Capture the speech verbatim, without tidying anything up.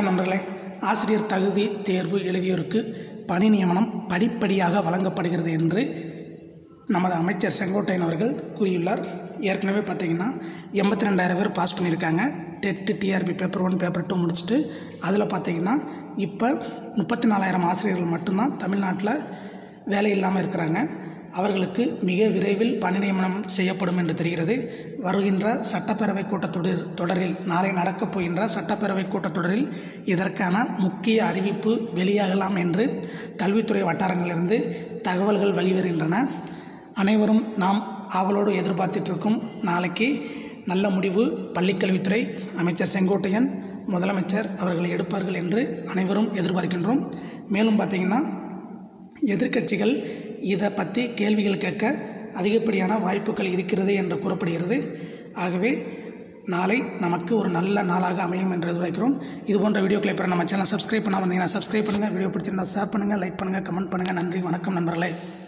நண்பர்களே, ஆசிரியர் தகுதி தேர்வு எழுதியோருக்கு பணி நியமனம் படிப்படியாக வழங்கப்படுகிறது என்று நமது அமைச்சர் செங்கோட்டையன் அவர்கள் கூறியுள்ளார். ஏற்கனவே பார்த்திங்கன்னா எண்பத்தி ரெண்டாயிரம் பேர் பாஸ் பண்ணியிருக்காங்க. TET TRP paper one paper two முடிச்சுட்டு அதில் பார்த்திங்கன்னா இப்போ முப்பத்தி நாலாயிரம் ஆசிரியர்கள் மட்டும்தான் தமிழ்நாட்டில் வேலை இல்லாமல் இருக்கிறாங்க. அவர்களுக்கு மிக விரைவில் பணி நியமனம் செய்யப்படும் என்று தெரிகிறது. வருகின்ற சட்டப்பேரவை கூட்டத்தொடர் தொடரில் நாளை நடக்கப் போகின்ற சட்டப்பேரவை கூட்டத்தொடரில் இதற்கான முக்கிய அறிவிப்பு வெளியாகலாம் என்று கல்வித்துறை வட்டாரங்களிலிருந்து தகவல்கள் வெளிவருகின்றன. அனைவரும் நாம் ஆவலோடு எதிர்பார்த்திருக்கும் நாளைக்கு நல்ல முடிவு பள்ளிக்கல்வித்துறை அமைச்சர் செங்கோட்டையன் முதலமைச்சர் அவர்கள் எடுப்பார்கள் என்று அனைவரும் எதிர்பார்க்கின்றோம். மேலும் பார்த்திங்கன்னா எதிர்க்கட்சிகள் இதை பற்றி கேள்விகள் கேட்க அதிகப்படியான வாய்ப்புகள் இருக்கிறது என்று கூறப்படுகிறது. ஆகவே நாளை நமக்கு ஒரு நல்ல நாளாக அமையும் என்று எதிர்பார்க்கிறோம். இது போன்ற வீடியோக்களை பெற நம்ம சேனல் சப்ஸ்கிரைப் பண்ண வந்தீங்கன்னா சப்ஸ்கிரைப் பண்ணுங்கள். வீடியோ பிடிச்சிருந்தால் ஷேர் பண்ணுங்கள், லைக் பண்ணுங்கள், கமெண்ட் பண்ணுங்கள். நன்றி, வணக்கம் நண்பர்களே.